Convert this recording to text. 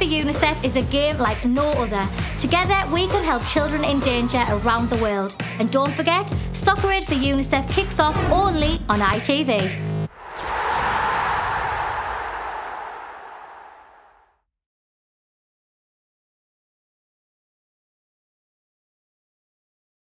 for Unicef is a game like no other. Together, we can help children in danger around the world. And don't forget, Soccer Aid for Unicef kicks off only on ITV.